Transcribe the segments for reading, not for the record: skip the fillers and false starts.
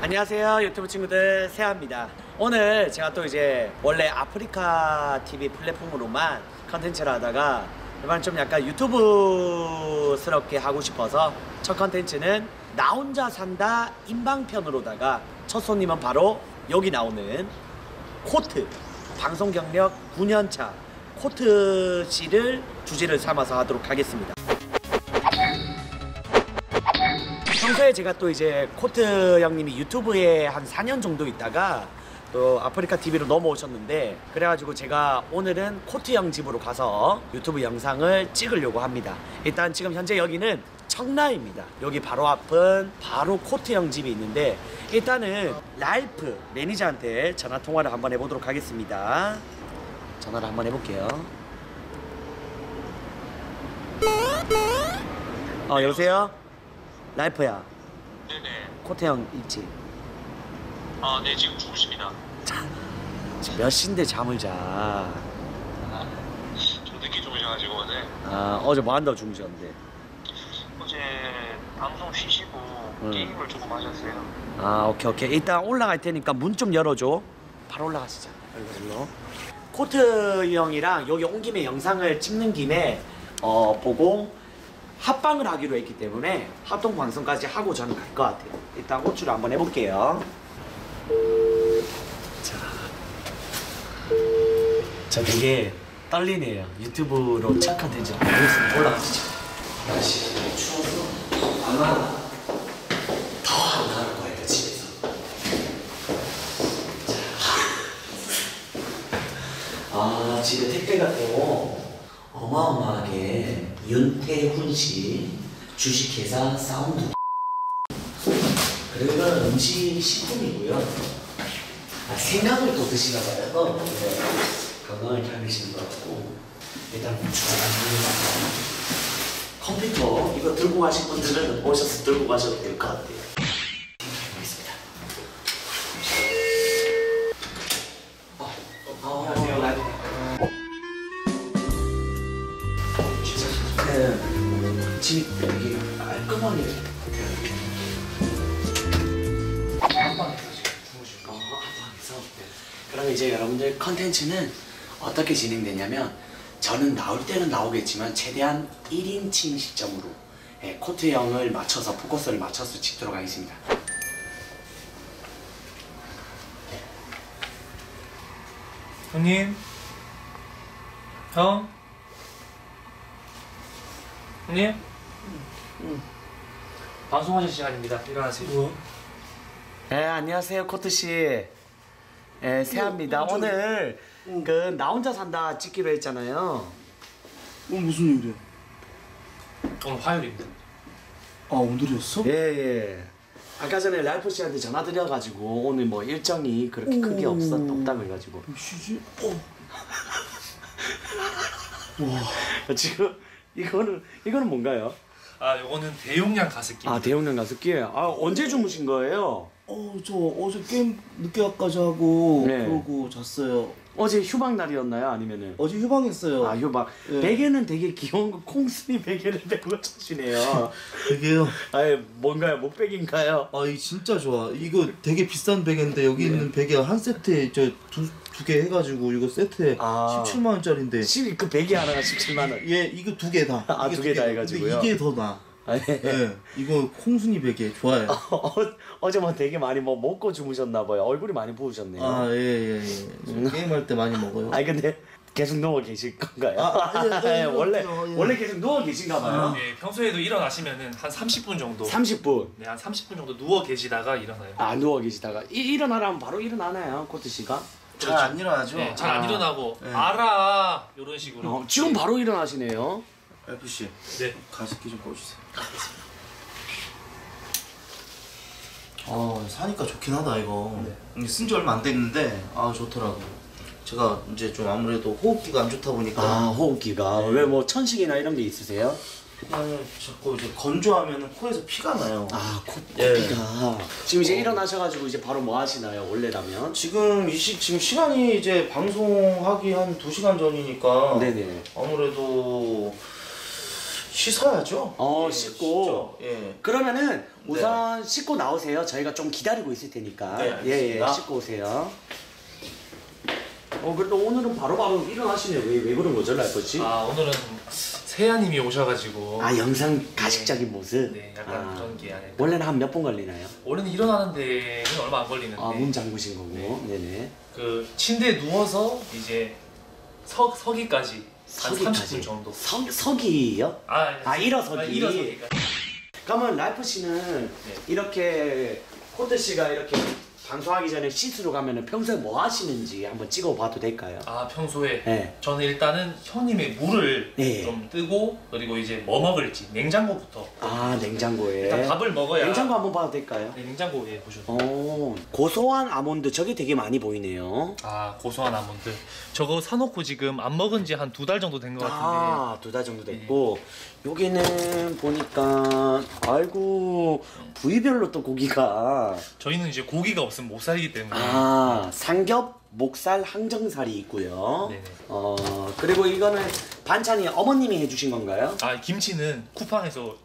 안녕하세요 유튜브 친구들, 세아입니다. 오늘 제가 또 이제 원래 아프리카 TV 플랫폼으로만 컨텐츠를 하다가 이번 좀 약간 유튜브스럽게 하고 싶어서 첫 컨텐츠는 나 혼자 산다 인방편으로다가 첫 손님은 바로 여기 나오는 코트, 방송 경력 9년차 코트 씨를 주제를 삼아서 하도록 하겠습니다. 평소에 제가 또 이제 코트 형님이 유튜브에 한 4년 정도 있다가 또 아프리카 TV로 넘어오셨는데, 그래가지고 제가 오늘은 코트 형 집으로 가서 유튜브 영상을 찍으려고 합니다. 일단 지금 현재 여기는 청라입니다. 여기 바로 앞은 바로 코트 형 집이 있는데, 일단은 랄프 매니저한테 전화 통화를 한번 해보도록 하겠습니다. 전화를 한번 해볼게요. 여보세요? 랄프야. 네네. 코트 형 있지? 아, 네, 지금 주무십니다. 지금 몇 시인데 잠을 자. 좀 늦게 주무셔가지고 어제. 어제 뭐 한다고 주무셨는데? 어제 방송 쉬시고 게임을 조금 하셨어요. 오케이. 일단 올라갈 테니까 문 좀 열어줘. 바로 올라가시자. 일로. 코트 형이랑 여기 온 김에 영상을 찍는 김에 보고 합방을 하기로 했기 때문에 합동 방송까지 하고 저는 갈 것 같아요. 일단 호출을 한번 해볼게요. 저 되게 떨리네요. 유튜브로 첫 컨텐츠를 하겠습니다. 올라가시죠. 날씨 추워서 안 나가. 더 안 나갈 거예요, 집에서. 집에 택배가 또 어마어마하게 윤태훈 씨 주식회사 사운드. 그리고 이건 음식 식품이고요. 생강을 또 드시나 봐요. 네. 건강을 챙기시는 것 같고. 일단 컴퓨터 이거 들고 가신 분들은 오셔서 들고 가셔도 될 것 같아요. 알겠습니다. 안녕하세요. 집이 되게 깔끔하게 한방에서 주무시고 한방에서. 그럼 이제 여러분들 컨텐츠는 어떻게 진행되냐면, 저는 나올 때는 나오겠지만 최대한 1인칭 시점으로 코트 형을 맞춰서 포커스를 맞춰서 찍도록 하겠습니다. 형님? 형? 형님? 방송하실 시간입니다. 일어나세요. 안녕하세요 코트씨. 세아입니다. 오늘 나 혼자 산다 찍기로 했잖아요. 무슨 일이야? 오늘 화요일입니다. 오늘이었어? 예. 아까 전에 랄프 씨한테 전화 드려가지고 오늘 뭐 일정이 그렇게 크게 없다고 해가지고. 쉬지? 와. 지금 이거는 뭔가요? 요거는 대용량 가습기. 대용량 가습기. 언제 주무신 거예요? 저 어제 게임 늦게까지 하고 네. 그러고 잤어요. 어제 휴방 날이었나요? 아니면은? 어제 휴방했어요. 휴방. 네. 베개는 되게 귀여운 거 콩순이 베개를 메고 자시네요. 베개요? 뭔가요? 목베개인가요? 이 진짜 좋아. 이거 되게 비싼 베개인데 여기 있는 베개가 한 세트에 두 개 해가지고 이거 세트에 17만 원짜리인데. 그 베개 하나가 17만 원. 예, 이거 두 개 다. 두 개 다 해가지고요. 근데 이게 더 나아. 네. 이거 콩순이 베개 좋아요. 어제 뭐 되게 많이 먹고 주무셨나봐요. 얼굴이 많이 부으셨네요. 예. 게임할 때 많이 먹어요. 근데 계속 누워 계실 건가요? 예. 원래 계속 누워 계신가봐요. 네, 평소에도 일어나시면은 한 30분 정도. 30분. 네, 한 30분 정도 누워 계시다가 일어나요. 누워 계시다가 일어나라면 바로 일어나나요, 코트 씨가? 잘 안 일어나죠? 네, 잘 안 일어나고 네. 알아 이런 식으로. 지금 바로 일어나시네요. LPC. 네. 가습기 좀 꺼주세요. 사니까 좋긴 하다 이거. 쓴 지 얼마 안 됐는데 좋더라고. 제가 이제 좀 아무래도 호흡기가 안 좋다 보니까. 호흡기가. 네. 왜 뭐 천식이나 이런 게 있으세요? 그냥 자꾸 이제 건조하면 코에서 피가 나요. 코피가. 지금 이제 일어나셔가지고 이제 바로 뭐 하시나요? 원래라면? 지금 지금 시간이 이제 방송하기 한 2시간 전이니까. 네네. 아무래도 씻어야죠. 씻고. 예. 그러면은 우선 씻고 나오세요. 저희가 좀 기다리고 있을 테니까. 네, 알겠습니다. 씻고 오세요. 그래도 오늘은 바로바로 일어나시네요. 왜 그런 거죠, 라이프씨? 오늘은 세아님이 오셔가지고. 영상 가식적인 모습? 네, 약간 그런 게 아닐까. 원래는 한 몇 분 걸리나요? 원래는 일어나는 데는 얼마 안 걸리는데. 문 잠그신 거고. 네. 네네. 그 침대에 누워서 이제 서기까지 한 30분 정도. 서기요? 일어서기. 일어서기가. 그러면 라이프 씨는 이렇게 코트 씨가 이렇게 방송하기 전에 씻으러 가면은 평소에 뭐 하시는지 한번 찍어봐도 될까요? 평소에 네. 저는 일단은 형님의 물을 네. 좀 뜨고 그리고 이제 뭐 먹을지 냉장고부터. 냉장고에. 일단 밥을 먹어야. 냉장고 한번 봐도 될까요? 네, 냉장고에 보셔도. 고소한 아몬드 저게 되게 많이 보이네요. 고소한 아몬드. 저거 사놓고 지금 안 먹은 지 한 2달 정도 된 것 같은데. 2달 정도 됐고 여기는 보니까 아이고 부위별로 또 고기가 저희는 이제 고기가 없으면 못 살기 때문에. 삼겹, 목살, 항정살이 있고요. 네네. 그리고 이거는 반찬이 어머님이 해주신 건가요? 김치는 쿠팡에서.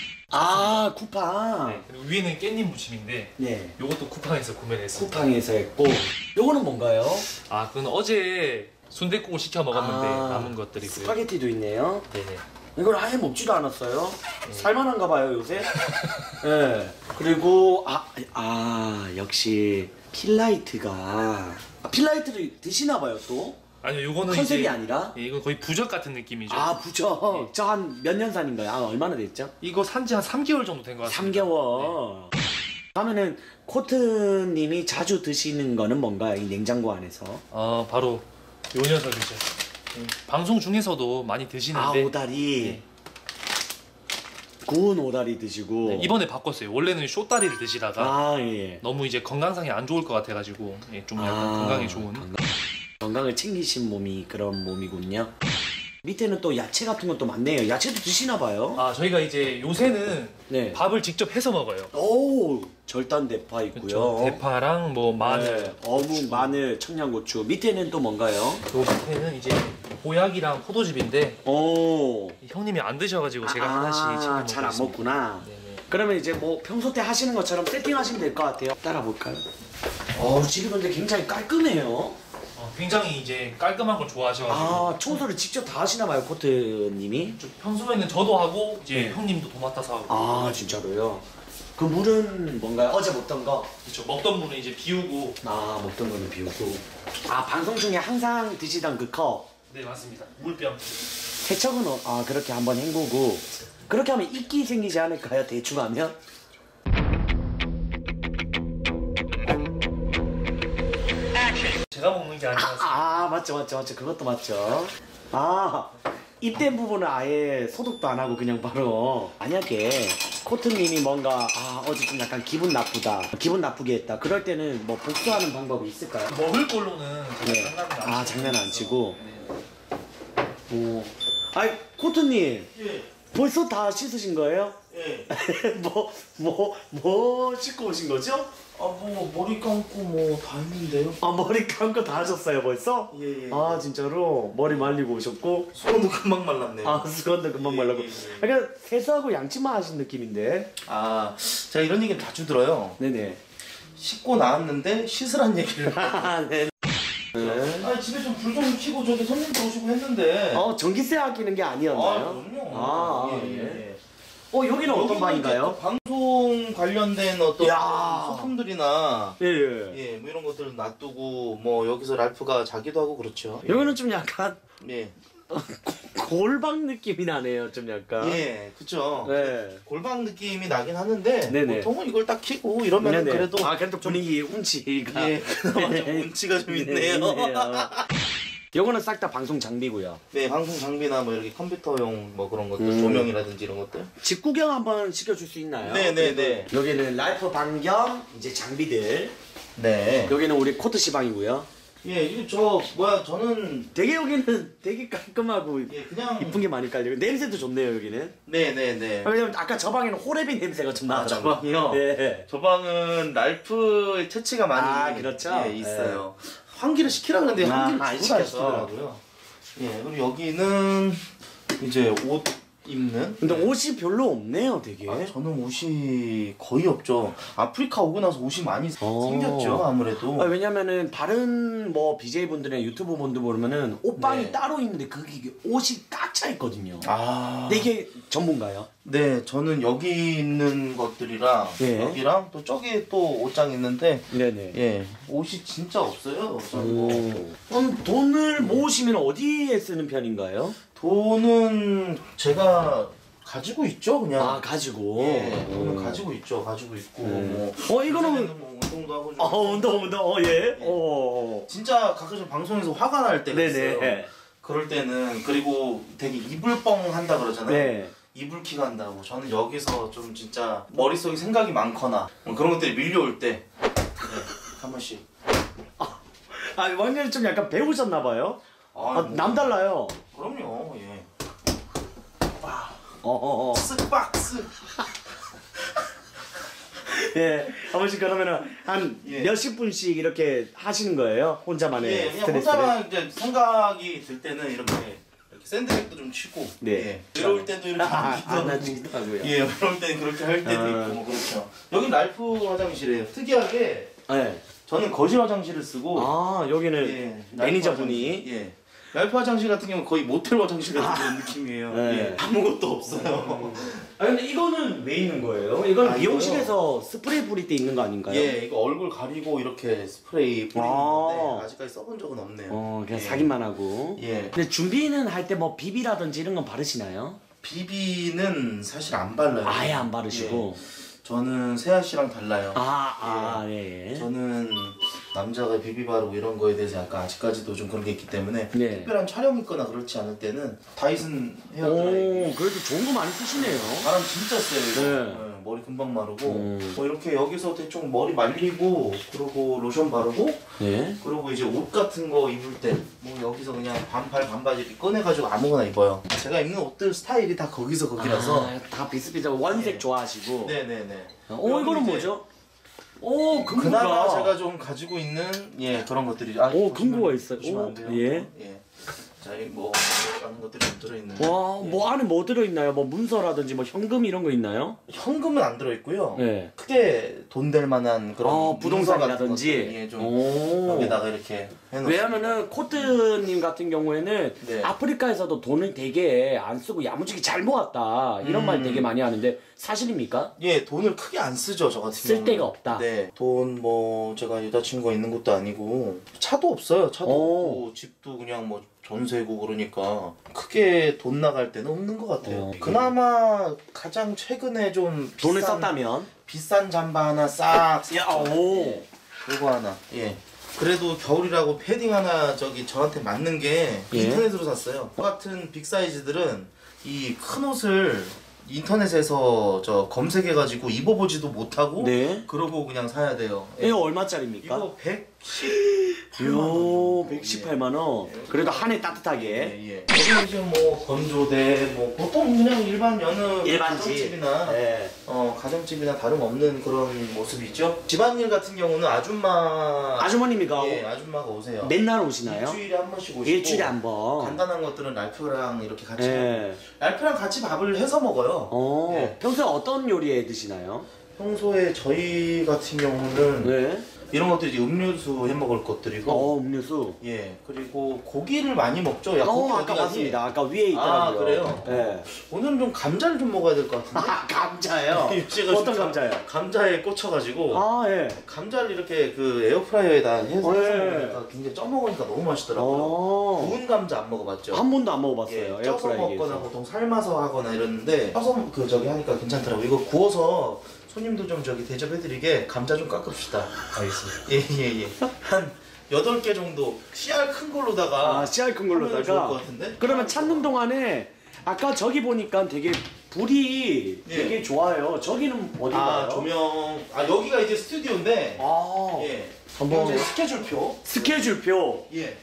쿠팡. 네. 그리고 위에는 깻잎 무침인데. 네. 요것도 쿠팡에서 구매를 했습니다. 쿠팡에서 했고 요거는 뭔가요? 그건 어제 순댓국을 시켜 먹었는데 남은 것들이고요. 스파게티도 있네요. 네네. 이걸 아예 먹지도 않았어요. 살만한가 봐요 요새. 네. 그리고 역시 필라이트가 필라이트를 드시나 봐요 또. 아니요, 요거는 컨셉이 이제 아니라. 이건 거의 부적 같은 느낌이죠. 부죠. 저 한 몇 년 산인가요? 얼마나 됐죠? 이거 산지 한 3개월 정도 된 것 같습니다. 3개월. 그러면은 코트님이 자주 드시는 거는 뭔가요? 이 냉장고 안에서? 바로 요 녀석이죠. 방송 중에서도 많이 드시는데. 오다리. 네. 구운 오다리 드시고. 네, 이번에 바꿨어요. 원래는 쇼다리를 드시다가 예. 너무 이제 건강상에 안 좋을 것 같아가지고 좀 약간 건강에 좋은. 건강을 챙기신 몸이 그런 몸이군요. 밑에는 또 야채 같은 것도 많네요. 야채도 드시나 봐요. 저희가 이제 요새는 네. 밥을 직접 해서 먹어요. 절단 대파 있고요. 그렇죠. 대파랑 뭐 마늘, 네, 어묵, 마늘, 청양고추. 밑에는 또 뭔가요? 요 밑에는 이제 보약이랑 포도즙인데 형님이 안 드셔가지고 제가 하나씩 챙겨 먹고 잘 안 있습니다. 먹구나. 네네. 그러면 이제 뭐 평소 때 하시는 것처럼 세팅하시면 될 것 같아요. 따라 볼까요? 집이 근데 굉장히 깔끔해요. 굉장히 이제 깔끔한 걸 좋아하셔가지고. 청소를 직접 다 하시나 봐요, 코트님이. 평소에는 저도 하고 이제 형님도 도맡아서 하고. 진짜로요? 그 물은 뭔가요? 어제 먹던 거? 그렇죠. 먹던 물은 이제 비우고. 먹던 거는 비우고. 방송 중에 항상 드시던 그 컵. 네, 맞습니다. 물병. 세척은 그렇게 한번 헹구고. 그렇게 하면 이끼 생기지 않을까요? 대충 하면? 제가 먹는 게 아니라서. 맞죠. 그것도 맞죠. 입된 부분은 아예 소독도 안 하고 그냥 바로. 만약에 코트님이 뭔가 어제 좀 약간 기분 나쁘다, 기분 나쁘게 했다, 그럴 때는 뭐 복수하는 방법이 있을까요? 먹을 걸로는 네. 장난 안 치고. 네. 코트님. 예. 벌써 다 씻으신 거예요? 예. 뭐 씻고 오신 거죠? 머리 감고 다 했는데요. 머리 감고 다 하셨어요 벌써? 예. 진짜로? 머리 말리고 오셨고? 손도 금방 말랐네요. 수건도 금방 말라고. 예. 그러니까 세수하고 양치만 하신 느낌인데. 제가 이런 얘기를 자주 들어요. 네네. 씻고 나왔는데 씻으란 얘기를. 네. 집에 좀 불 좀 켜고 저기 손님 들어오시고 했는데. 전기세 아끼는 게 아니었나요? 그럼요. 예. 여기는 어떤 방인가요? 방송 관련된 어떤 야. 소품들이나 예. 뭐 이런 것들 놔두고 뭐 여기서 랄프가 자기도 하고 그렇죠. 여기는 좀 약간 예. 골방 느낌이 나네요, 좀 약간. 예, 그쵸. 네. 골방 느낌이 나긴 하는데 네네. 보통은 이걸 딱 키고 이러면 네네. 그래도 그래도 분위기 운치가. 예, 그나마 좀 운치가 좀 있네요. 요거는 싹 다 방송 장비고요. 네, 방송 장비나 뭐 이렇게 컴퓨터용 뭐 그런 것들, 조명이라든지 이런 것들. 집 구경 한번 시켜줄 수 있나요? 네네네. 여기는 라이프 방경 이제 장비들. 네. 여기는 우리 코트 시방이고요. 예, 이게 저는 되게 여기는 되게 깔끔하고 예, 그냥 이쁜 게 많이 깔려. 냄새도 좋네요 여기는. 네네네. 왜냐면 아까 저 방에는 호레비 냄새가 좀 나더라고요. 저 방이요? 네. 저 방은 랄프의 채취가 많이 그렇죠. 예, 있어요. 환기를 시키라 그러는데 환기를 안 주고 시켰어. 다시더라고요. 예, 그리고 여기는 이제 옷 입는. 근데 네. 옷이 별로 없네요, 되게. 아, 저는 옷이 거의 없죠. 아프리카 오고 나서 옷이 많이 생겼죠, 아무래도. 왜냐면은 다른 뭐 BJ 분들이나 유튜브 분들 보면은 옷방이 네. 따로 있는데 그게 옷이 꽉 차 있거든요. 아. 근데 이게 전문가요? 네, 저는 여기 있는 것들이랑 예. 여기랑 또 저기 또 옷장 있는데 네네. 예, 옷이 진짜 없어요. 그럼 돈을 모으시면 어디에 쓰는 편인가요? 돈은 제가 가지고 있죠, 그냥. 아, 가지고. 예, 돈은 가지고 있죠, 가지고 있고. 뭐 이거는 뭐 운동도 하고 좀. 운동, 예. 진짜 가끔씩 방송에서 화가 날 때가 있어요. 네네. 그럴 때는 그리고 되게 이불뻥 한다 그러잖아요. 네. 이불킥 한다고. 저는 여기서 좀 진짜 머릿속에 생각이 많거나 뭐 그런 것들이 밀려올 때 네, 한 번씩. 완전히 좀 약간 배우셨나봐요? 뭐, 남달라요. 그럼요. 예. 쓱박스. 예, 한 번씩 그러면은 한 예. 몇십 분씩 이렇게 하시는 거예요? 혼자만의 예, 그냥 스트레스를? 혼자만 이제 생각이 들 때는 이렇게 샌드백도 좀 치고. 네. 예. 외로울 때도 이렇게 안아주기도 하고요. 예, 외로울 때는 그렇게 할 때도 있고 뭐 그렇죠. 여기 랄프 화장실이에요. 특이하게 네. 저는 거실 화장실을 쓰고 여기는 예, 매니저분이 랄프 화장실, 예. 랄프 화장실 같은 경우는 거의 모텔 화장실 같은 그런 느낌이에요. 네. 예. 아무것도 없어요. 근데 이거는 왜 있는 거예요? 이건 아, 미용실에서 스프레이 뿌릴 때 있는 거 아닌가요? 예, 이거 얼굴 가리고 이렇게 스프레이 뿌리는 건데 아직까지 써본 적은 없네요. 그냥 예. 사기만 하고. 예. 근데 준비는 할 때 뭐 비비라든지 이런 건 바르시나요? 비비는 사실 안 발라요. 아예 안 바르시고. 예. 저는 세아 씨랑 달라요. 예. 저는 남자가 비비 바르고 이런 거에 대해서 약간 아직까지도 좀 그런 게 있기 때문에 네. 특별한 촬영이 있거나 그렇지 않을 때는 다이슨 헤어드라이기 그래도 좋은 거 많이 쓰시네요. 바람 진짜 세요 이거. 네. 네, 머리 금방 마르고 뭐 이렇게 여기서 대충 머리 말리고 그리고 로션 바르고 네. 그리고 이제 옷 같은 거 입을 때 뭐 여기서 그냥 반팔 반바지 이렇게 꺼내가지고 아무거나 입어요. 제가 입는 옷들 스타일이 다 거기서 거기라서 다 비슷비슷하고 원색 네. 좋아하시고. 네네네. 이거는 이제 뭐죠? 금고가. 그나마 제가 좀 가지고 있는 예 그런 것들이 금고가 있어요. 보시면 안 돼요. 예. 자, 이 뭐 많은 것들이 좀 들어있는데. 뭐 안에 뭐 들어있나요? 뭐 문서라든지 뭐 현금 이런 거 있나요? 현금은 안 들어있고요. 네. 크게 돈 될 만한 그런 부동산이라든지. 문서 같은 것들, 예, 좀 여기다가 이렇게 해놓습니다. 왜냐면은 코트님 같은 경우에는 네. 아프리카에서도 돈을 되게 안 쓰고 야무지게 잘 모았다 이런 말 되게 많이 하는데 사실입니까? 예, 돈을 크게 안 쓰죠, 저 같은 쓸 경우는. 데가 없다. 네. 돈 뭐 제가 여자친구가 있는 것도 아니고 차도 없어요. 차도 없고 집도 그냥 뭐 전세고 그러니까 크게 돈 나갈 때는 없는 것 같아요. 그나마 가장 최근에 좀 돈을 썼다면? 비싼 잠바 하나 싹 오. 요거 하나. 예. 그래도 겨울이라고 패딩 하나 저한테 맞는 게 예? 인터넷으로 샀어요. 저 같은 빅 사이즈들은 이 큰 옷을 인터넷에서 검색해가지고 입어보지도 못하고 네. 그러고 그냥 사야 돼요. 예. 이거 얼마짜리입니까? 이거 118만 원. 118만 원. 그래도 한 해 따뜻하게. 예. 여기 지금 뭐 건조대 뭐 보통 그냥 일반 여느 일반집. 가정집이나 네. 가정집이나 다름없는 그런 모습이죠. 집안일 같은 경우는 아주머님이가 예, 아줌마가 오세요. 맨날 오시나요? 일주일에 한 번씩 오시고 일주일에 한 번. 간단한 것들은 랄프랑 이렇게 같이 예. 랄프랑 같이 밥을 해서 먹어요. 예. 평소에 어떤 요리에 드시나요? 평소에 저희 같은 경우는 네. 이런 것들이 이제 음료수 해 먹을 것들이고 음료수. 예 그리고 고기를 많이 먹죠. 야 고기 아까 어디 가니? 봤습니다. 아까 위에 있더라고요. 그래요? 네. 오늘은 좀 감자를 좀 먹어야 될 것 같은데. 감자요? 제가 어떤 진짜 감자요? 감자에 꽂혀가지고 예. 감자를 이렇게 그 에어프라이어에다 해서 예. 먹으니까 굉장히 쪄먹으니까 너무 맛있더라고요. 구운 감자 안 먹어봤죠? 한 번도 안 먹어봤어요. 예, 쪄서 먹거나 에어프라이기에서. 보통 삶아서 하거나 이러는데 쪄서 하니까 괜찮더라고요. 이거 구워서 손님도 좀 대접해드리게 감자 좀 깎읍시다. 알겠습니다. 예예예. 한 8개 정도 씨알 큰 걸로다가 씨알 큰 하면 좋을 것 걸로다가. 같은데? 그러면 찾는 동안에 아까 저기 보니까 되게 불이 예. 되게 좋아요. 저기는 어디가요? 조명 여기가 이제 스튜디오인데 예. 한번 이제 스케줄표 스케줄표. 예.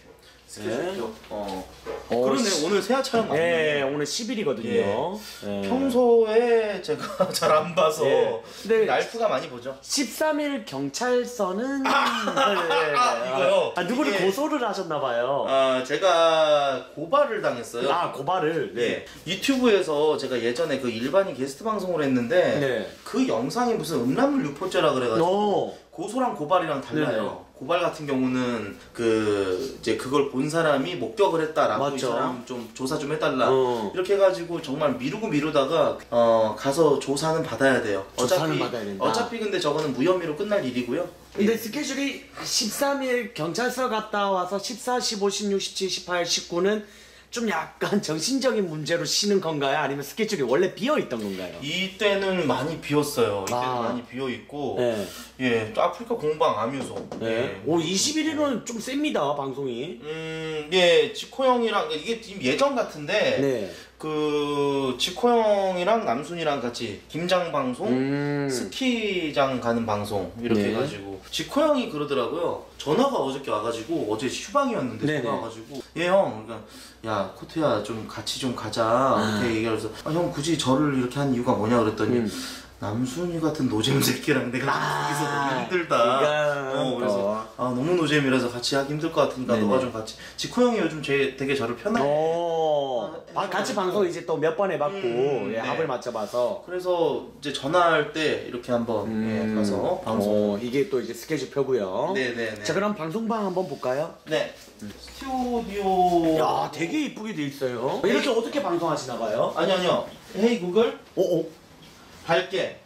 스케줄표. 그러네. 오늘 새하 촬영 맞네. 네, 오늘 10일이거든요. 예. 평소에 제가 잘 안 봐서 근데 랄프가 많이 보죠. 13일 경찰서는 이거요. 누구를 이게- 고소를 하셨나봐요. 제가 고발을 당했어요. 고발을. 예. 유튜브에서 제가 예전에 그 일반인 게스트 방송을 했는데 네. 그 영상이 무슨 음란물 유포죄라 그래가지고 오. 고소랑 고발이랑 달라요. 네네. 고발 같은 경우는 이제 그걸 본 사람이 목격을 했다라고 이 맞죠. 사람 좀 조사 좀 해달라 어. 이렇게 해가지고 정말 미루다가 가서 조사는 받아야 돼요. 조사는 받아야 된다. 어차피 근데 저거는 무혐의로 끝날 일이고요. 근데 스케줄이 13일 경찰서 갔다 와서 14, 15, 16, 17, 18, 19는 좀 약간 정신적인 문제로 쉬는 건가요? 아니면 스케줄이 원래 비어있던 건가요? 이때는 많이 비었어요. 이때는 많이 비어 있고, 네. 예, 또 아프리카 공방 암유소. 네. 예. 오, 21일은 좀 셉니다, 방송이. 예, 지코 형이랑 이게 지금 예전 같은데, 네. 그 지코 형이랑 남순이랑 같이 김장 방송, 스키장 가는 방송 이렇게 네. 해가지고 지코 형이 그러더라고요. 전화가 어저께 와가지고 어제 휴방이었는데 네네. 전화 와가지고 형, 그러니까 야 코트야 좀 같이 좀 가자 이렇게 얘기해서 형 굳이 저를 이렇게 한 이유가 뭐냐 그랬더니. 남순이 같은 노잼 새끼랑 내가 거기서 너무 힘들다. 그래서 너무 노잼이라서 같이 하기 힘들 것 같으니까 네네. 너가 좀 같이. 지코 형이 요즘 되게 저를 편하게. 같이 방송 이제 또 몇 번 해봤고 네. 합을 맞춰봐서. 그래서 이제 전화할 때 이렇게 한번 가서 방송. 이게 또 이제 스케줄표고요. 네네네. 자, 그럼 방송방 한번 볼까요? 네. 스튜디오. 야, 되게 이쁘게 돼 있어요. 이렇게 어떻게 방송하시나봐요? 아니요. 헤이 구글. 오. 밝게.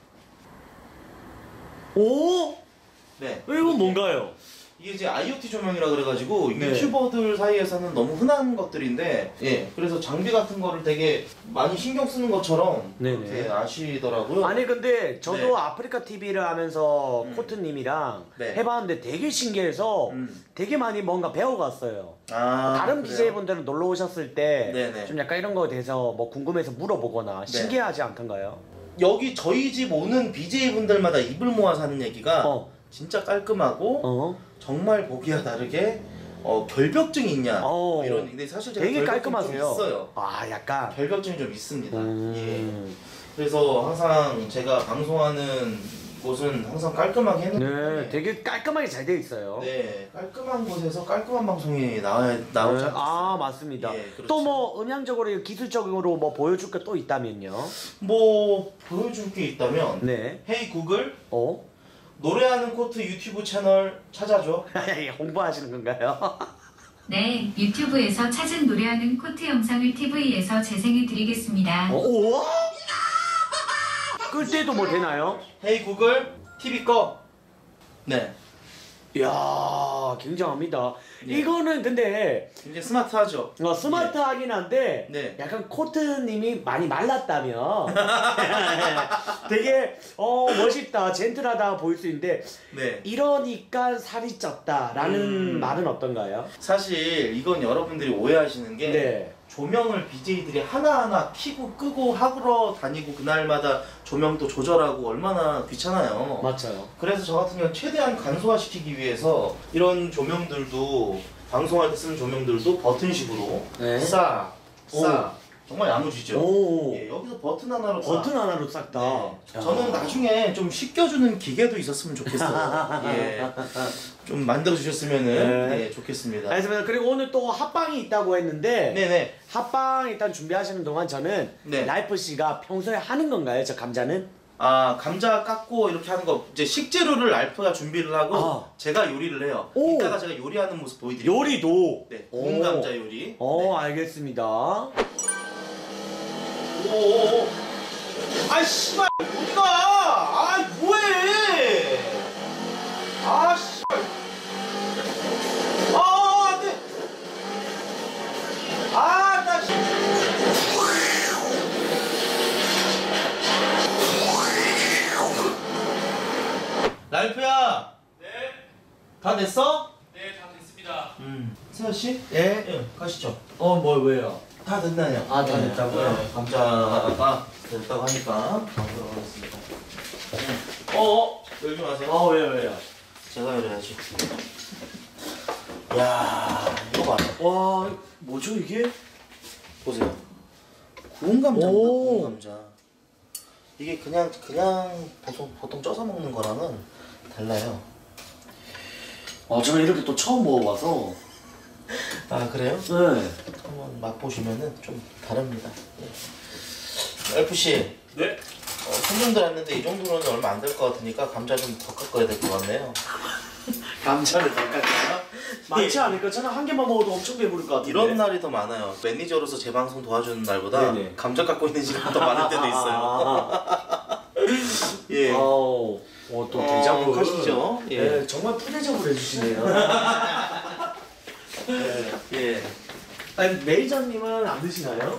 오? 네. 이건 뭔가요? 이게 이제 IoT 조명이라 그래가지고 네. 유튜버들 사이에서는 너무 흔한 것들인데, 그래서 장비 같은 거를 되게 많이 신경 쓰는 것처럼 네네. 그렇게 아시더라고요. 아니 근데 저도 네. 아프리카 TV를 하면서 코트님이랑 네. 해봤는데 되게 신기해서 되게 많이 뭔가 배워갔어요. 다른 그래요? BJ분들은 놀러 오셨을 때 네네. 좀 약간 이런 거에 대해서 뭐 궁금해서 물어보거나 신기하지 않던가요? 여기 저희 집 오는 BJ분들마다 입을 모아서 하는 얘기가 진짜 깔끔하고 정말 보기와 다르게 결벽증이 있냐 뭐 이런. 근데 사실 제가 되게 결벽증이 깔끔하세요. 좀 있어요. 약간 결벽증이 좀 있습니다. 예. 그래서 항상 제가 방송하는 곳은 항상 깔끔하게 해놓는. 네, 되게 깔끔하게 잘 되어 있어요. 네, 깔끔한 곳에서 깔끔한 방송이 나오지 않겠어요? 맞습니다. 예, 그렇죠. 또 뭐 음향적으로 기술적으로 뭐 보여줄 게 또 있다면요? 뭐 보여줄 게 있다면 네. 헤이 구글 노래하는 코트 유튜브 채널 찾아줘. 홍보하시는 건가요? 네, 유튜브에서 찾은 노래하는 코트 영상을 TV에서 재생해 드리겠습니다. 오? 끌 때도 뭐 되나요? 헤이 구글 TV 꺼. 네. 이야, 굉장합니다. 예. 이거는 근데 이제 스마트하죠. 스마트하긴 한데 네. 약간 코트님이 많이 말랐다면 되게 멋있다, 젠틀하다 보일 수 있는데 네. 이러니까 살이 쪘다라는 말은 어떤가요? 사실 이건 여러분들이 오해하시는 게 네. 조명을 BJ들이 하나하나 켜고 끄고 하러 다니고 그날마다 조명도 조절하고 얼마나 귀찮아요. 맞아요. 그래서 저 같은 경우는 최대한 간소화시키기 위해서 이런 조명들도 방송할 때 쓰는 조명들도 버튼식으로 네. 싹 정말 야무지죠. 오. 예, 여기서 버튼 하나로 버튼 하나로 싹 다. 네. 저는 나중에 좀 씻겨주는 기계도 있었으면 좋겠어요. 예. 좀 만들어주셨으면은 네. 좋겠습니다. 알겠습니다. 그리고 오늘 또 합방이 있다고 했는데 네네. 합방 일단 준비하시는 동안 저는 네. 라이프 씨가 평소에 하는 건가요? 저 감자는? 감자 깎고 이렇게 하는 거 이제 식재료를 알프가 준비를 하고 제가 요리를 해요. 오. 이따가 제가 요리하는 모습 보여드릴게요. 요리도? 네, 구운 감자 요리. 알겠습니다. 오오오. 아 씨발 어디가? 아 뭐해? 아 씨발. 안돼. 나 씨. 랄프야. 네. 다 됐어? 네, 다 됐습니다. 세아 씨? 예? 가시죠. 왜요? 다 됐나요? 다 됐다고요? 네, 감자가 됐다고 하니까 들어가겠습니다. 열지 마세요. 왜요? 제가 열어야지. 야, 이거 많아요. 와, 뭐죠 이게? 보세요. 구운 감자입니다. 오. 구운 감자. 이게 그냥 보통 쪄서 먹는 거랑은 달라요. 저는 이렇게 또 처음 먹어봐서. 아 그래요? 네. 한번 맛보시면은 좀 다릅니다. 엘프 씨. 네? 손님들 왔는데 이 정도로는 얼마 안 될 것 같으니까 감자 좀 더 깎아야 될 것 같네요. 감자를 더 깎아요? 많지 않을까? 저는 한 개만 먹어도 엄청 배부를 것 같은데. 이런 날이 더 많아요. 매니저로서 제 방송 도와주는 날보다 네네. 감자 깎고 있는 시간이 더 많을 때도 있어요. 예. 또 대접을 하시죠. 예. 네, 정말 푸대접을 해주시네요. 예. 아니, 매니저님은 안 드시나요?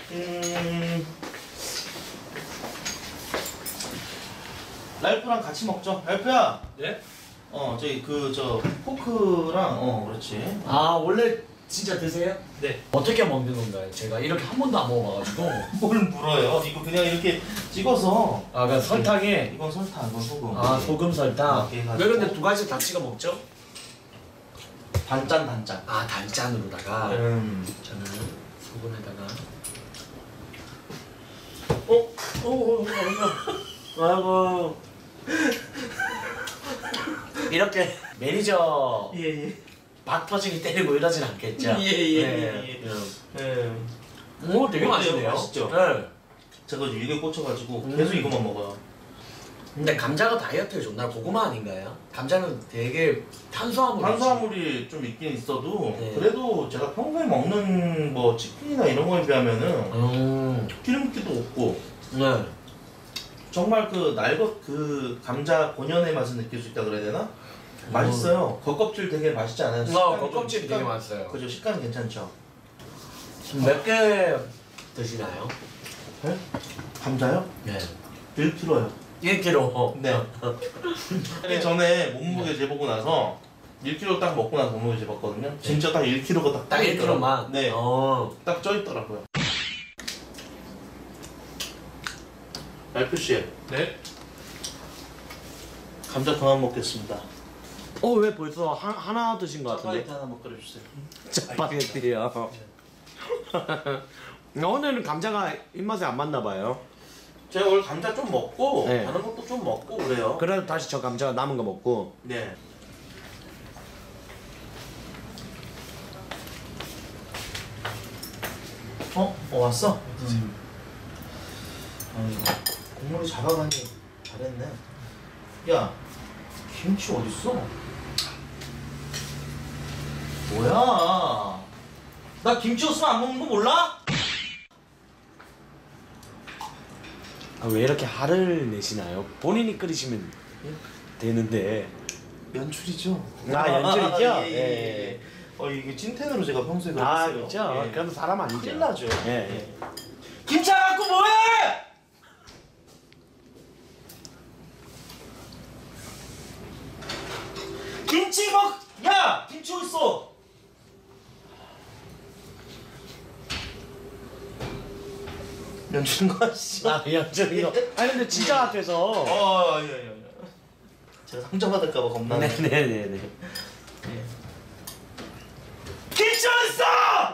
랄프랑 같이 먹죠. 랄프야. 네? 저기 포크랑 그렇지. 아, 원래 진짜 드세요? 네. 어떻게 먹는 건가요? 제가 이렇게 한 번도 안 먹어봐가지고. 뭘 물어요? 이거 그냥 이렇게 찍어서. 아, 그러니까 설탕에. 이건 설탕, 이건 소금. 아, 소금 설탕. 이렇게 왜 해가지고. 근데 두 가지 다 찍어 먹죠? 단짠. 아, 단짠으로다가. 음. 저는 소금에다가. 아이고. 이렇게 매니저 예. 박 터지게 때리고 이러진 않겠죠? 예. 오, 되게 맛있네요. 맛있죠? 네. 제가 일개 꽂혀가지고 계속 이것만 먹어요. 근데 감자가 다이어트에 좋나? 고구마 아닌가요? 감자는 되게 탄수화물이 좀 있긴 있어도 네. 그래도 제가 평소에 먹는 뭐 치킨이나 이런 거에 비하면은 기름기도 없고 네. 정말 그 감자 본연의 맛을 느낄 수 있다 그래야 되나? 맛있어요. 겉껍질 되게 맛있지 않아요? 겉껍질이 되게 맛있어요. 그죠? 식감이 괜찮죠? 몇 개 드시나요? 네? 감자요? 네. 1kg요. 1kg. 네. 전에 몸무게 재보고 나서 1kg 딱 먹고 나서 몸무게 재봤거든요. 진짜 딱 1kg가 딱 1kg만? 네. 어. 딱 쪄있더라고요. 알프씨, 네? 감자 그만 먹겠습니다. 왜 벌써 하나 드신 것 같은데? 짜파게티 하나 먹 끓여주세요. 짜파게티요. 오늘은 감자가 입맛에 안 맞나 봐요. 제가 원래 감자 좀 먹고 네. 다른 것도 좀 먹고 그래요. 그래도 다시 저 감자가 남은 거 먹고. 네. 왔어? 아이고, 국물이 잡아가니 잘했네. 야, 김치 어딨어? 뭐야? 나 김치 없으면 안 먹는 거 몰라? 왜 이렇게 화를 내시나요? 본인이 끓이시면 되는데. 연출이죠. 연출이죠? 예. 이게 찐텐으로 제가 평소에 아, 그랬어요. 그렇죠. 예. 그럼 사람 아니죠. 큰일 나죠. 예. 김치 안 갖고 뭐해? 김치 야! 김치 어딨어? 연출인 거 아시죠? 연출이요. 아니 근데 진짜 같아서. 예. 제가 상처받을까봐 겁나네. 네네네네. 김치 어딨어?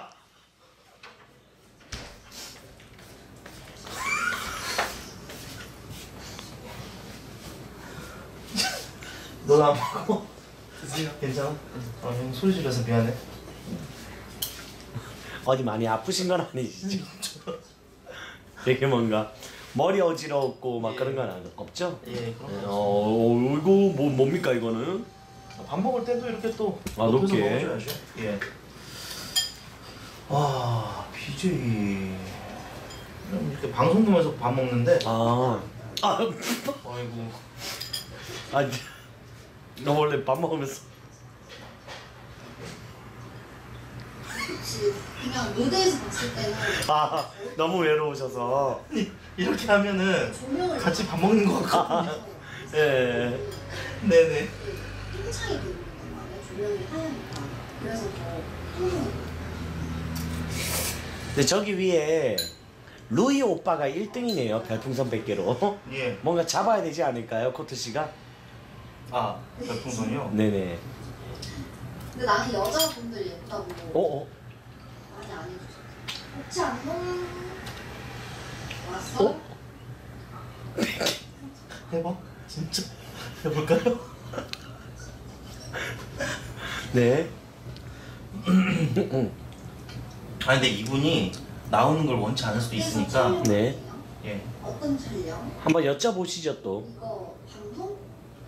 넌 안 먹어? 괜찮아? 형 소리 질러서 미안해. 어디 많이 아프신 건 아니시죠? 되게 뭔가 머리 어지럽고 막 그런 건 없죠? 예, 그런 거. 이거 뭡니까 이거는? 밥 먹을 때도 이렇게 또 높게. 먹어줘야죠. 예. BJ 이렇게 방송 보면서 밥 먹는데 아이고 너 원래 밥 먹으면서 혹시 그냥 무대에서 봤을 때는 너무 외로우셔서 이렇게 하면은 조명을 같이 밥 먹는 것 같거든요. 예. 네네. 팽창이 되는 거예요. 조명이 하얘니까. 그래서 더 항상 근데 저기 위에 루이 오빠가 1등이네요. 별풍선 100개로. 예. 뭔가 잡아야 되지 않을까요, 코트 씨가? 별풍선이요? 네네. 근데 나는 여자분들이 예쁘다고 많이 안 해주셨어. 혹시 안녕? 왔어? 해봐. 진짜 해볼까요? 네. 아 근데 이분이 나오는 걸 원치 않을 수도 있으니까. 네. 예. 어떤 촬영? 한번 여쭤보시죠 또. 이거 방송?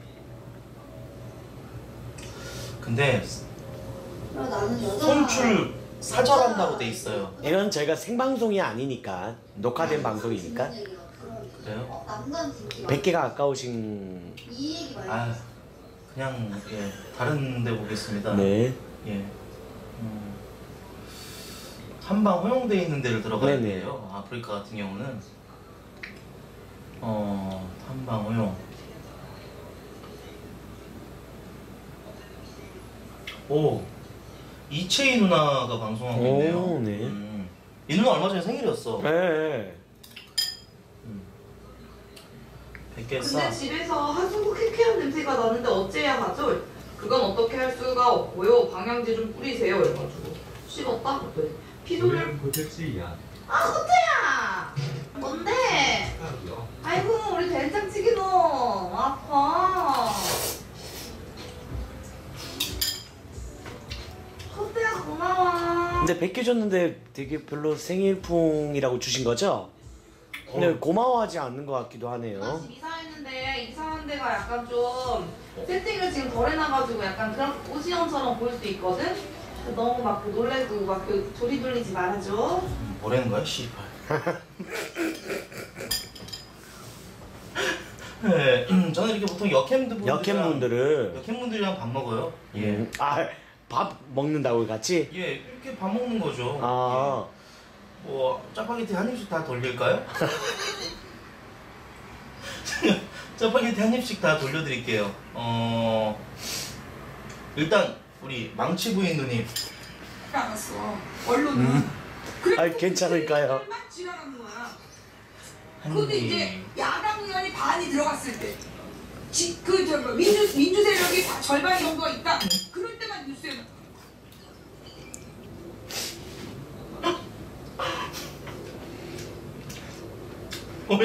근데 그럼 나는 여자. 송출 사절한다고 돼 있어요. 이건 저희가 생방송이 아니니까 녹화된 방송이니까. 그래요? 남자는 인기 100개가 가까우신. 이 얘기 말고. 아 그냥 예 다른 데 보겠습니다. 네. 예. 한방 허용돼 있는 데를 들어가야 네네. 돼요. 아프리카 같은 경우는 한방 허용. 오 이채희 누나가 방송하고 있네요. 오, 네. 이 누나 얼마 전에 생일이었어. 네. 100개 근데 싸. 집에서 한숨국 쾌쾌한 냄새가 나는데 어째야 하죠? 그건 어떻게 할 수가 없고요. 방향제 좀 뿌리세요. 이래가지고 씹었다? 그랬더니 피소를 고택시야. 아 호태야! 뭔데? 아이고 우리 된장찌개 너무 아파. 호태야 고마워. 근데 100개 줬는데 되게 별로 생일풍이라고 주신 거죠? 근데 고마워하지 않는 것 같기도 하네요. 집 이사했는데 이사한 데가 약간 좀 세팅을 지금 덜 해놔가지고 약간 그런 오지연처럼 보일 수도 있거든? 너무 막 놀래고 막 그 조리 돌리지 말아줘. 뭐라는 거야, 씨발. 네, 저는 이렇게 보통 여캠분들이랑 밥 먹어요. 예. 밥 먹는다고 같이? 예, 이렇게 밥 먹는 거죠. 아. 예. 뭐 짜파게티 한 입씩 다 돌릴까요? 짜파게티 한 입씩 다 돌려드릴게요. 일단 우리 망치 부인 누님. 알았어. 얼른. 아니 괜찮을까요? 막 지나가는 거야. 한 근데 입. 이제 야당 의원이 반이 들어갔을 때, 민주 세력이 절반 정도가 있다. 그럴 때만 뉴스에. 왜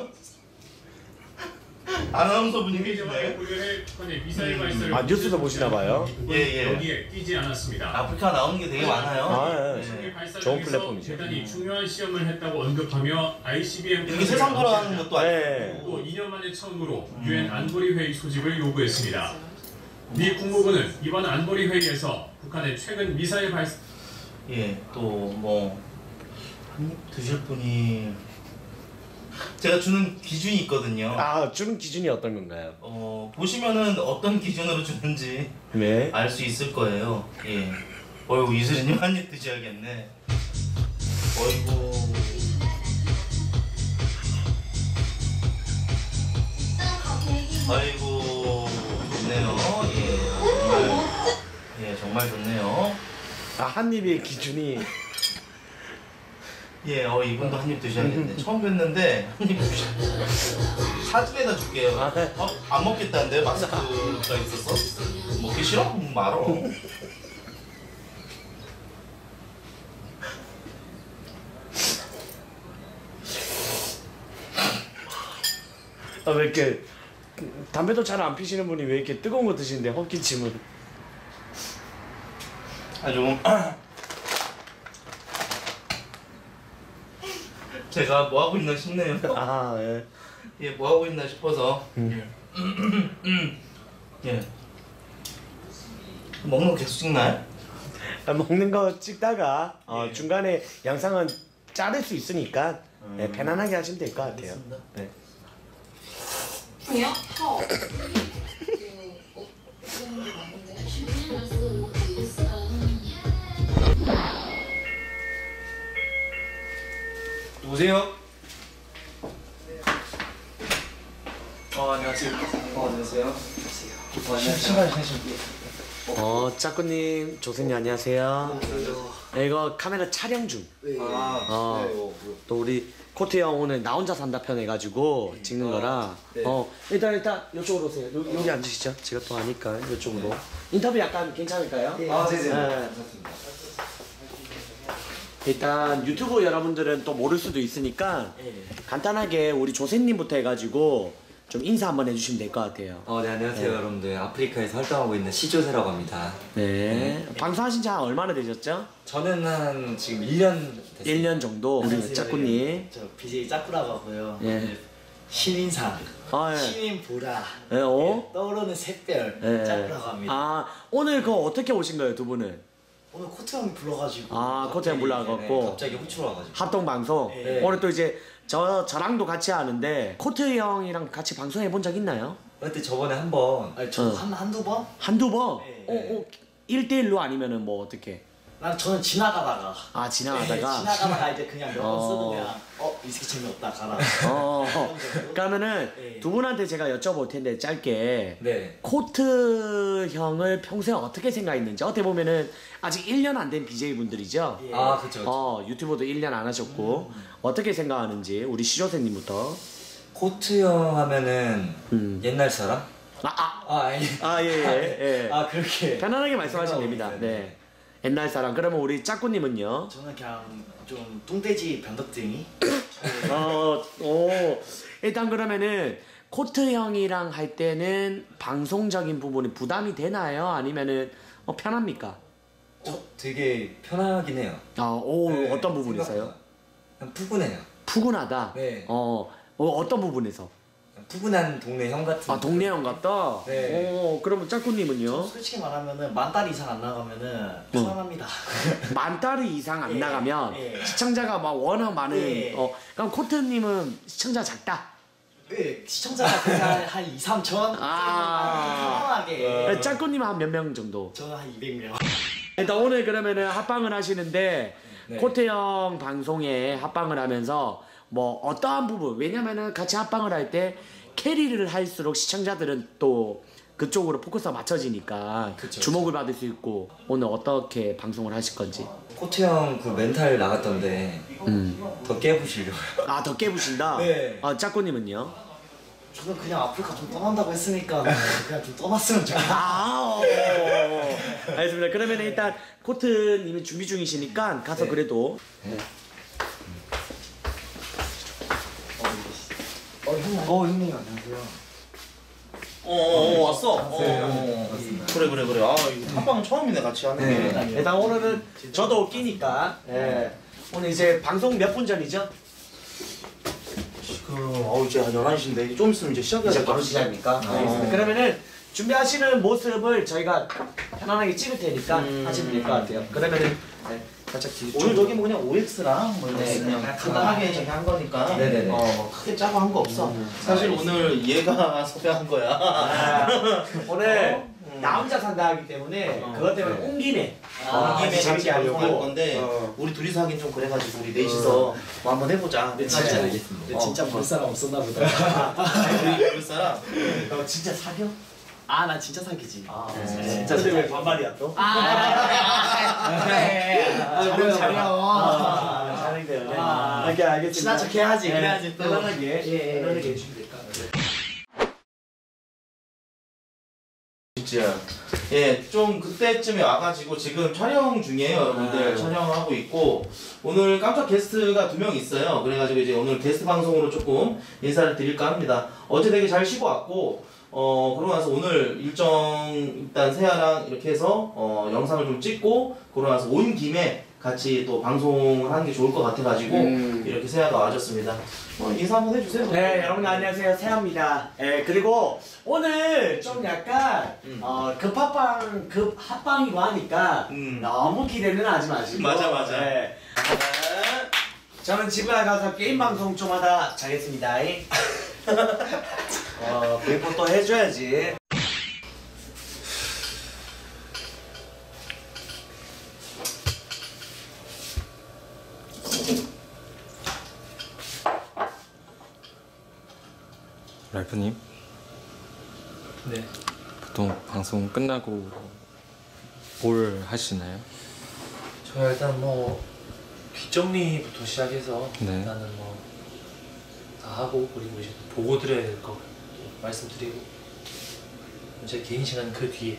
아나운서 분이 계시네. 뉴스도 보시나 봐요. 예. 여기에 끼지 않았습니다. 아프리카 나오는 게 되게 많아요. 좋은 플랫폼이죠. 대단히 중요한 시험을 했다고 언급하며 ICBM 이렇게 세상 돌아가는 것도 아니고. 또 2년 만에 처음으로 유엔 안보리 회의 소집을 요구했습니다. 미 국무부는 이번 안보리 회의에서 북한의 최근 미사일 발사 예, 또 뭐 한 입 드실 분이 제가 주는 기준이 있거든요. 주는 기준이 어떤 건가요? 보시면은 어떤 기준으로 주는지 네. 알 수 있을 거예요. 예. 어이구 이슬이님 한 입 드셔야겠네. 어이구. 아이고 좋네요. 예, 정말 좋네요. 한 입의 기준이. 예, 이분도 한 입 드셔야겠네. 처음 뵀는데 한 입 드셔. 사진에다 줄게요. 안 먹겠다는데 마스크가 있어서. 먹기 싫어? 그럼 말어. 왜 이렇게 담배도 잘 안 피시는 분이 왜 이렇게 뜨거운 거 드시는데 헛기침을. 좀 제가 뭐 하고 있나 싶네요. 예. 예, 뭐 하고 있나 싶어서. 예. 먹는 거 계속 찍나요? 먹는 거 찍다가 중간에 영상은 자를 수 있으니까 편안하게 하시면 될 것 같아요. 알겠습니다. 네. 아니요? 누구세요? 안녕하세요. 안녕하세요. 시간 내시면 짜꾸님, 조선님 안녕하세요. 이거 카메라 촬영 중. 또 우리 코트 형 오늘 나 혼자 산다 편 해가지고 찍는 거라. 네. 일단 이쪽으로 오세요. 여기 앉으시죠. 제가 또 아니까 이쪽으로. 인터뷰 약간 괜찮을까요? 네. 일단 유튜브 여러분들은 또 모를 수도 있으니까 간단하게 우리 조세님부터 해가지고 좀 인사 한번 해주시면 될 것 같아요. 네, 안녕하세요 여러분들. 아프리카에서 활동하고 있는 시조세라고 합니다. 네. 방송하신 지 얼마나 되셨죠? 저는 한 지금 1년 됐어요. 1년 정도. 우리 짜꾸님. 저 BJ 짜꾸라고 하고요. 예. 신인상, 예. 신인 보라, 예, 떠오르는 샛별 예. 짜꾸라고 합니다. 오늘 그거 어떻게 오신 거예요, 두 분은? 오늘 코트 형이 불러가지고. 코트 형 불러갖고. 갑자기 호출로 와가지고. 합동방송. 네. 오늘 또 이제 저랑도 같이 하는데 코트 형이랑 같이 방송해 본 적 있나요? 그때 저번에 한번 아니 저도 한두 번? 한두 번? 네. 1대1로 아니면은 뭐 어떻게? 저는 지나가다가. 지나가다가? 지나가다가 이제 그냥 몇 번 쓰고 어. 그냥 이 새끼 재미없다 가라. 그러면은 네. 두 분한테 제가 여쭤볼 텐데 짧게 네. 코트 형을 평소에 어떻게 생각했는지 어떻게 보면은 아직 1년 안 된 BJ 분들이죠? 예. 그쵸. 유튜브도 1년 안 하셨고 어떻게 생각하는지 우리 시조세님부터. 코트 형 하면은 옛날 사람? 아니. 예. 그렇게. 편안하게 말씀하시면 됩니다. 네. 옛날 사람. 그러면 우리 짜꾸님은요? 저는 그냥 좀 뚱돼지 변덕쟁이. 일단 그러면은 코트 형이랑 할 때는 방송적인 부분이 부담이 되나요? 아니면은 편합니까? 되게 편하긴 해요. 네, 어떤 부분에서요? 생각보다. 그냥 푸근해요. 푸근하다? 네. 어떤 부분에서? 푸근한 동네 형 같은. 동네 형 같다? 네. 그러면 짝꿍님은요? 솔직히 말하면은 10,000달 이상 안 나가면은 편합니다. 10,000달이 이상 안 예, 나가면 예. 시청자가 막 워낙 많은 예. 그럼 코트님은 시청자 작다? 네, 시청자가 그냥 한 2, 3천? 편하게. 짝꿍님은 한 몇 명 정도? 저는 한 200명. 일단 오늘 그러면은 합방을 하시는데 네. 코트 형 방송에 합방을 하면서 뭐 어떠한 부분, 왜냐면은 같이 합방을 할 때 캐리를 할수록 시청자들은 또 그쪽으로 포커스가 맞춰지니까 그쵸. 주목을 받을 수 있고 오늘 어떻게 방송을 하실 건지. 코트 형 그 멘탈 나갔던데 더 깨부시려고요. 더 깨부신다? 네. 짝꿍님은요? 저는 그냥 아프리카 좀 떠난다고 했으니까 그냥 좀 떠났으면 좋겠어요. 알겠습니다. 그러면 일단 코트님이 준비 중이시니까 가서 그래도 형님 안녕하세요. 왔어. 그래. 이거 합방은 처음이네 같이 하는 게. 일단 오늘은 저도 끼니까 오늘 이제 방송 몇 분 전이죠? 지금 이제 한 11시인데 좀 있으면 이제 시작해야 이제 될 바로 것 같아. 시작입니까? 알겠습니다. 그러면은 준비하시는 모습을 저희가 편안하게 찍을 테니까 하시면 될 것 같아요. 그러면은 살짝 뒤로 오늘 저기 뭐 그냥 OX랑 뭐 이렇게 네, 그냥 그냥 간단하게 저기 한 거니까 네네네. 크게 짜고 한 거 없어. 사실 오늘 얘가 섭외한 거야. 오늘 나 혼자 산다 하기 때문에 그것 때문에 온 김에 김에 재밌게 같이 방송할 하려고. 건데 우리 둘이서 하긴 좀 그래가지고 우리 넷이서 뭐 한번 해보자. 진짜 알겠습니다. 근데 진짜 볼 사람 없었나 보다. 볼 사람. 너 진짜 사겨? 나 진짜 사귀지. 진짜 근데 왜 반말이야 또? 잘해요. 알겠습니다. 친한 척 해야지. 그래야지 또. 편안하게 해주면 될 것 같아요. 진짜 좀 그때쯤에 와가지고 지금 촬영 중이에요. 여러분들 촬영하고 있고 오늘 깜짝 게스트가 2명 있어요. 그래가지고 이제 오늘 게스트 방송으로 조금 인사를 드릴까 합니다. 어제 되게 잘 쉬고 왔고 그러고 나서 오늘 일정 일단 세아랑 이렇게 해서 영상을 좀 찍고 그러고 나서 온 김에 같이 또 방송을 하는 게 좋을 것 같아가지고 이렇게 세아가 와줬습니다. 인사 한번 해주세요. 네, 여러분 안녕하세요. 세아입니다. 그리고 오늘 좀 약간 급 합방이고 하니까 너무 기대는 하지 마시고. 맞아. 네. 저는 집에 가서 게임 방송 좀 하다 자겠습니다. 브리프 또 해줘야지. 랄프님? 네. 보통 방송 끝나고 뭘 하시나요? 저 일단 뭐 뒷정리부터 시작해서 네. 일단은 뭐 다 하고 그리고 이제 보고 드려야 될 거 말씀드리고 제 개인 시간 그 뒤에.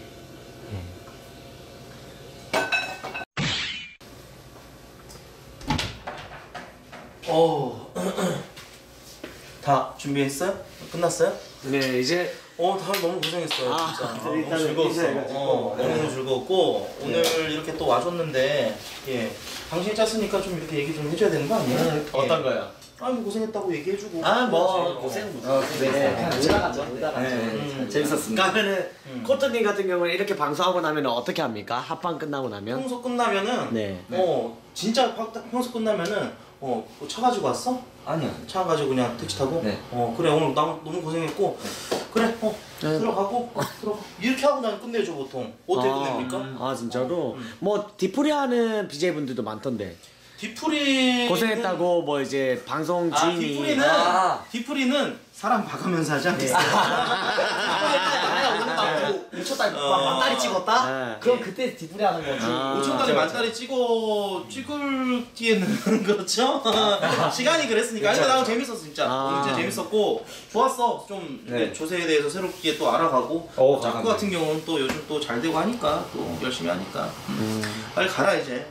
다 준비했어요? 끝났어요? 네, 이제 다들 너무 고생했어요. 진짜. 너무 일단은 즐거웠어. 인사해가지고. 너무 즐거웠고 오늘 이렇게 또 와줬는데 당신이 짰으니까 좀 이렇게 얘기 좀 해줘야 되는 거 아니에요? 어떤 거요? 뭐 고생했다고 얘기해주고. 고생 무슨. 그냥 놀다가죠. 재밌었습니다. 그러면은 코트님 같은 경우는 이렇게 방송하고 나면 어떻게 합니까? 합방 끝나고 나면? 평소 끝나면은 네. 진짜 평소 끝나면은 차 가지고 왔어? 아니요. 차 가지고 그냥 택시 타고? 네. 그래 오늘 너무 고생했고 그래 들어가고 들어가 이렇게 하고 난 끝내줘 보통. 어떻게 끝냅니까? 진짜로? 뭐 디프리 하는 BJ분들도 많던데. 디프리 고생했다고 뭐 이제 방송 주인이 디프리는 사람 봐가면서 하지 않겠어요? 미쳤다 만다리 찍었다? 그럼 그때 디프리 하는 거지. 5천짜리 만다리 찍을기에는 그렇죠? 시간이 그랬으니까. 근데 나는 재밌었어 진짜. 진짜 재밌었고 좋았어. 좀 조세에 대해서 새롭게 또 알아가고 자꾸 같은 경우는 또 요즘 또 잘 되고 하니까 또 열심히 하니까 빨리 가라 이제.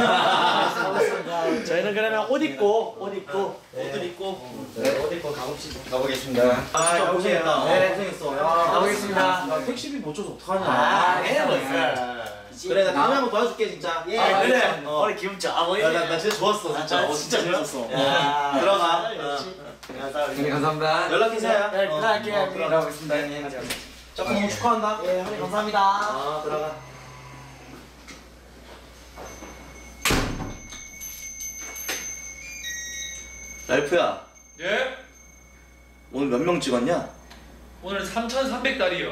저희는 그러면 옷 입고 옷을 입고 옷 입고 가보겠습니다. 진짜 고생했다. 고생했어. 가보겠습니다. 택시비 못 줘서 어떡하냐. 그래 나 다음에 한번 도와줄게 진짜. 그래. 머리 기분 좋아. 나 진짜 좋았어 진짜. 진짜 재밌었어. 들어가. 네, 감사합니다. 연락해서요. 네, 부탁할게요. 들어가겠습니다, 형님. 짝꿍 너무 축하한다. 예, 형님 감사합니다. 들어가. 랄프야, 예? 오늘 몇 명 찍었냐? 오늘 3,300달이요.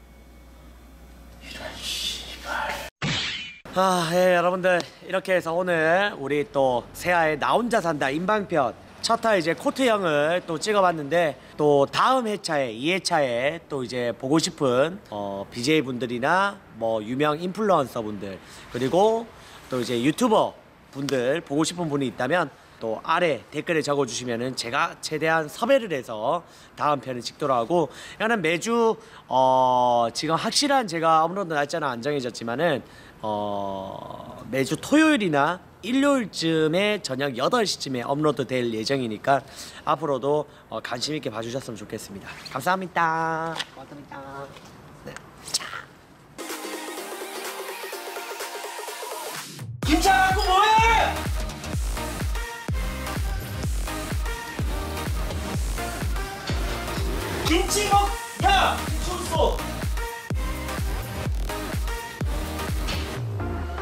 여러분들 이렇게 해서 오늘 우리 또 새하의 나 혼자 산다 인방편 첫 화 이제 코트 형을 또 찍어봤는데 또 다음 회차에 2회차에 또 이제 보고 싶은 BJ 분들이나 뭐 유명 인플루언서 분들 그리고 또 이제 유튜버 분들 보고 싶은 분이 있다면 또 아래 댓글에 적어주시면은 제가 최대한 섭외를 해서 다음 편을 찍도록 하고 이거는 매주 지금 확실한 제가 업로드 날짜는 안 정해졌지만은 매주 토요일이나 일요일쯤에 저녁 8시쯤에 업로드 될 예정이니까 앞으로도 관심 있게 봐주셨으면 좋겠습니다. 감사합니다. 고맙습니다. 네. 자. 김창구 뭐해? 김치 먹! 야! 김치 어딨어?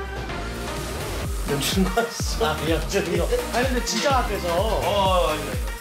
멈추는 거 있어. 그냥 아니 근데 진짜 앞에서 아니.